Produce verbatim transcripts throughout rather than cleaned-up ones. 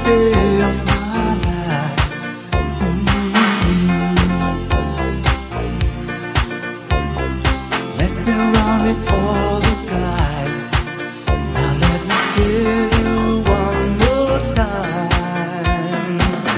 day of my life. Mm-hmm. Messing around with all the guys. Now let me tell you one more time.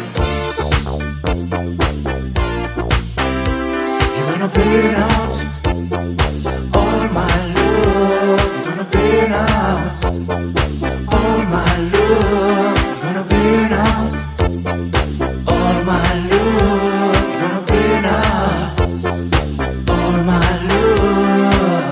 You're gonna burn out all my love. You're gonna burn out all my love. You're gonna burn out all my love. You're gonna burn out all my love.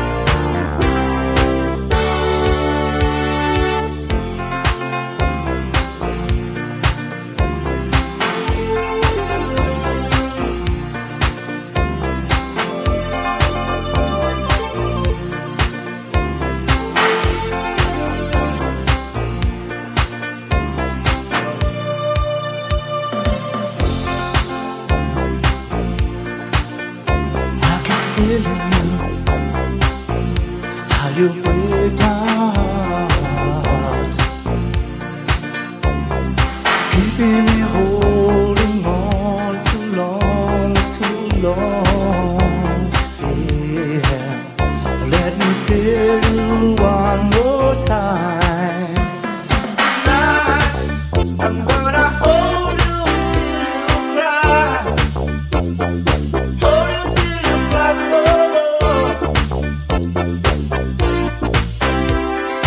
Feeling you, how you break my heart, keeping me holding on too long, too long. Yeah, let me tell you one more time. Tonight I'm gonna hold you till you cry. Hold you till you cry.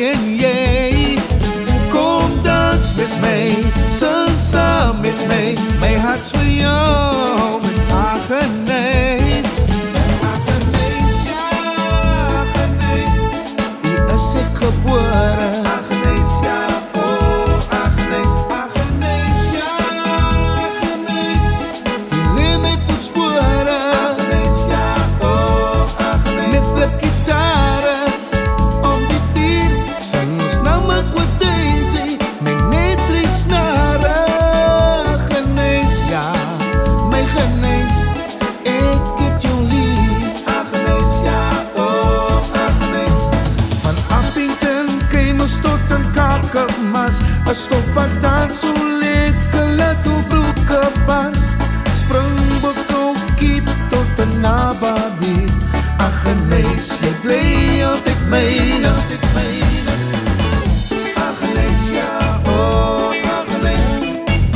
en jij. Kom dans met mij, salsa met mij. Mijn hart is voor jou, mijn Agnes. Agnes, ja, Agnes. Hier is ik geboren. Agnes, ja, oh, Agnes. Agnes, ja, Agnes. Hier leer mijn voetsporen. Agnes, ja, oh, Agnes. Met de gitaren om die vier. Zing ons nou maar wat deze. Mijn netri snaren. Agnes, ja, mijn genees. Ik heb jou lief. Agnes, ja, oh, Agnes. Van Appington, Kemels tot een Kakermas. Een stoppartaan zo lekker, laat uw broeken bars. Springbok ook kiep tot een nababi. Agnes, je blij altijd mijne. Agnes, ja, oh, Agnes.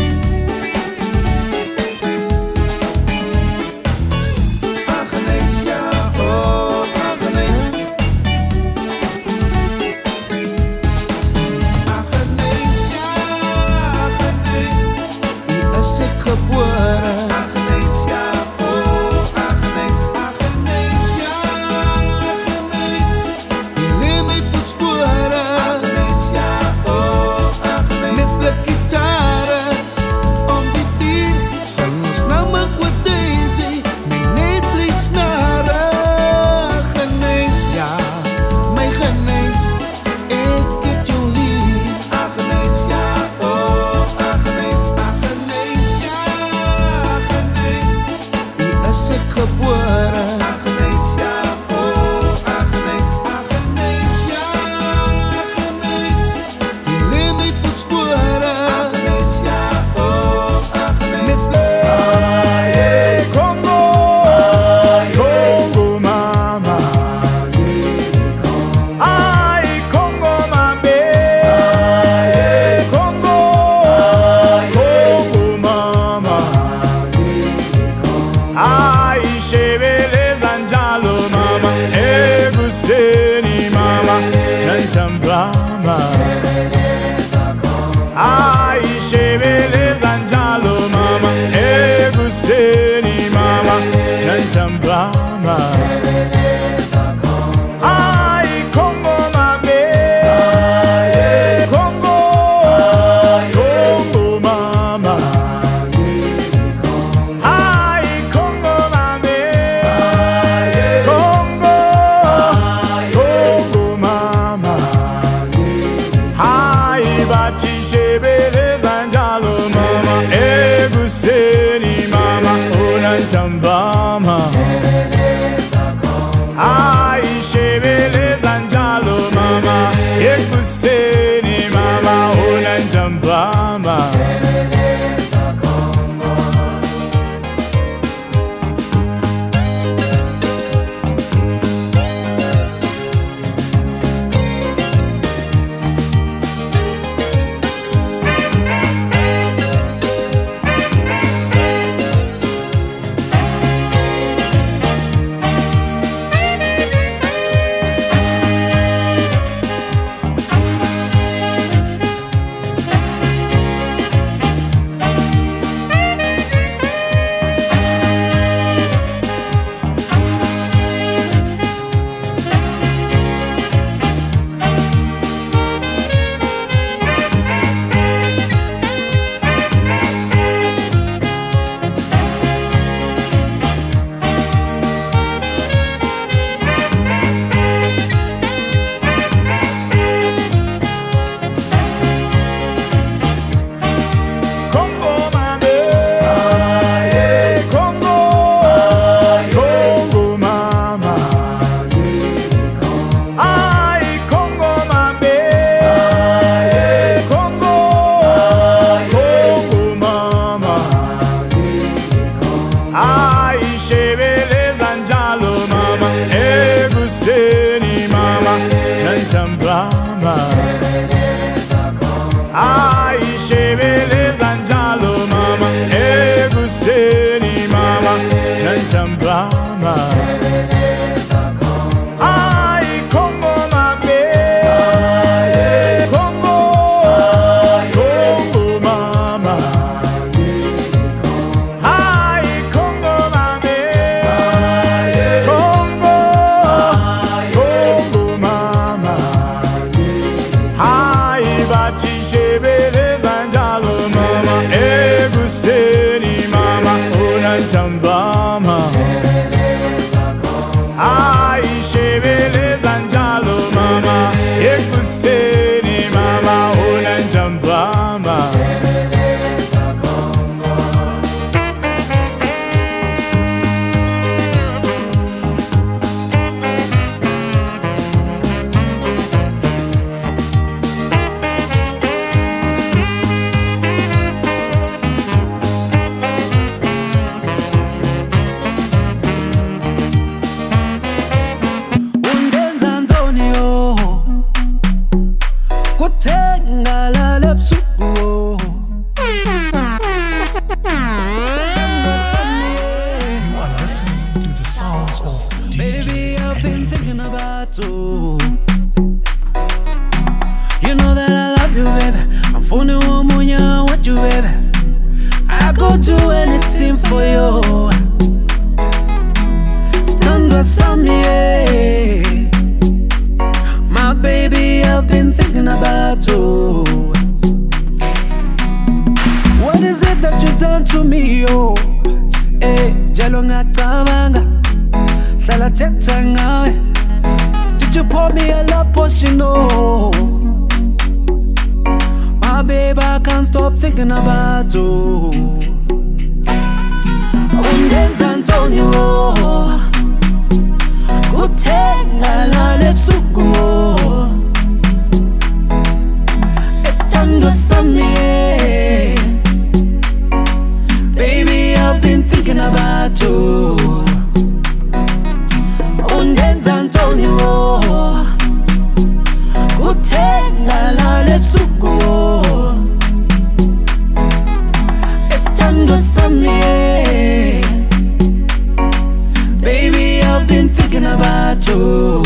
Agnes, ja, oh, Agnes. Agnes, ja, Agnes. Hier is ik geboren. Agnes, ja, oh, Agnes. Agnes, ja, Agnes. Hier leer mijn voetsporen. Agnes, ja, oh, Agnes. Met de gitaren om die vier. Zing ons nou maar wat deze. Mijn netri snaren. Agnes, ja, mijn genees. Ik heb jou lief. Agnes, ja, oh, Agnes. Agnes, ja, Agnes. Hier is ik geboren. Agnes, ja, oh, Agnes. Agnes, ja, Agnes. Hier leer mijn voetsporen. Agnes, ja, oh, Agnes. Met de Aye, Congo, Congo mama. Aye, Congo mame. Aye, Congo, Congo mama. Aye, Chevele Zanjalo mama. Eguseni mama. Nantambrama. Aye, Chevele Zanjalo mama. Eguseni mama. Nantambrama. Aye, Congo mame. Aye, Congo, Congo mama. Aye, Congo mame. Congo, Congo mama. Aye, Bati Chebele Zanjalo mama. Eguseni mama. Unantambama. Aye, Chebele Zanjalo mama. Eguseni mama. Unantambama. Ay, Congo mame. ekuseni mama unanjambama. You know that I love you, baby. I'm phoning one more, yeah, I want you, baby. I go do anything for you. Stand beside me, yeah. My baby, I've been thinking about you. What is it that you done to me, oh? Eh, jalo ngatabanga, hlala thetha ngawe. Did you pour me a love potion, oh? My baby, I can't stop thinking about you. Undenza Antonio, kuthenga lale busuku. Esithandwa sami, baby, I've been thinking about you. Undenza Antonio, kuthenga lale busuku. Esithandwa sami, baby, I've been thinking about you.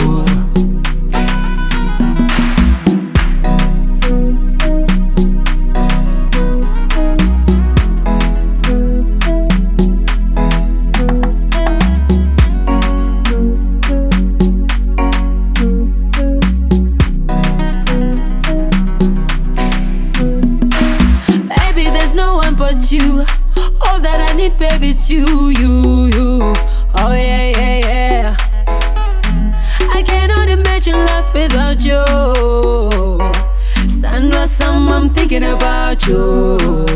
You, all that I need, baby, it's you, you, you. Oh yeah, yeah, yeah. I cannot imagine life without you. Stand where some, I'm thinking about you.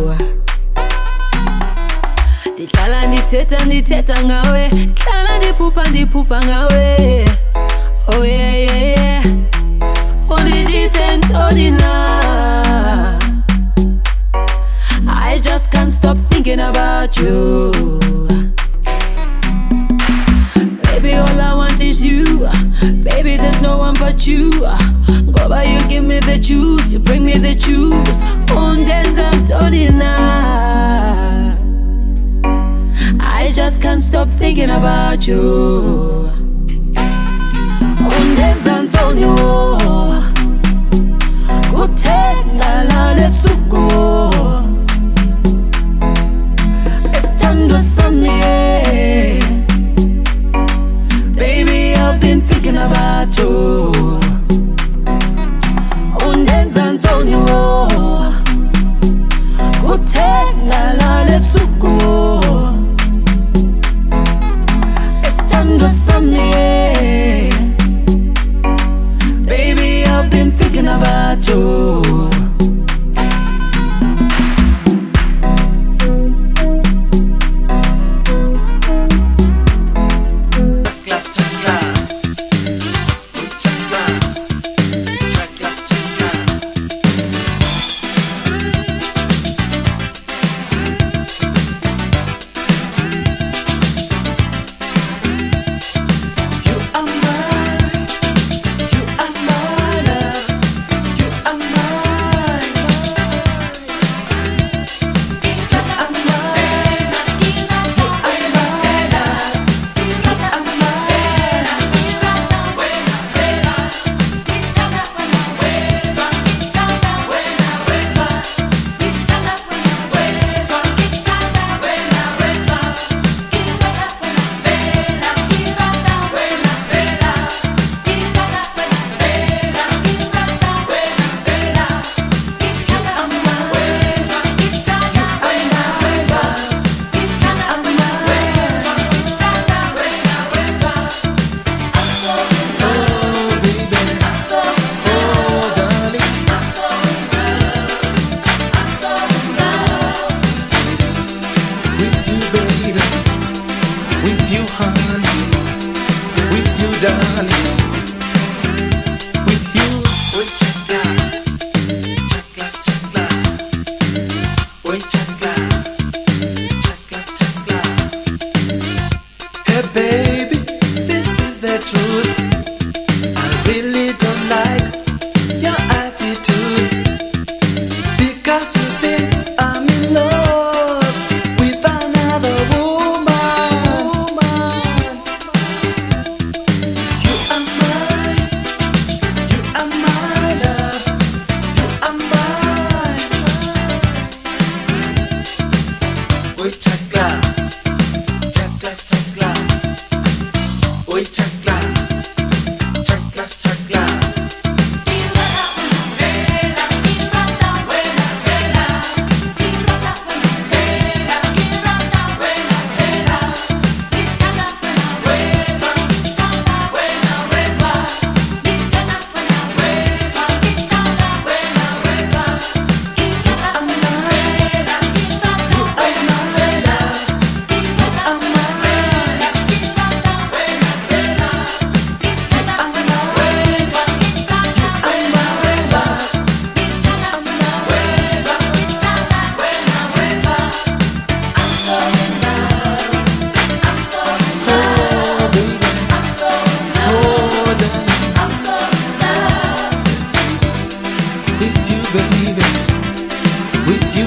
Dihlala ndithetha ndithetha ngawe, hlala ndiphupha ndiphupha ngawe. Oh yeah, yeah, yeah. Undidise ntoni na? I just can't stop thinking about you. Baby, all I want is you. Baby, there's no one but you. Go by, you give me the juice, you bring me the juice. Undenza Antonina, I just can't stop thinking about you. Undenza Antonio, kuthenga lale busuku. Baby, I've been thinking about you. Undenza Antonio, kuthenga lale busuku. Esithandwa sami, baby, I've been thinking about you. You are my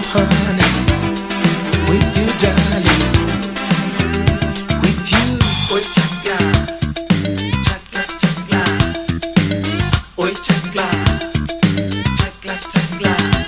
honey, with you, darling, with you. Hoy chaklas, chaklas, chaklas. Hoy chaklas, chaklas, chaklas.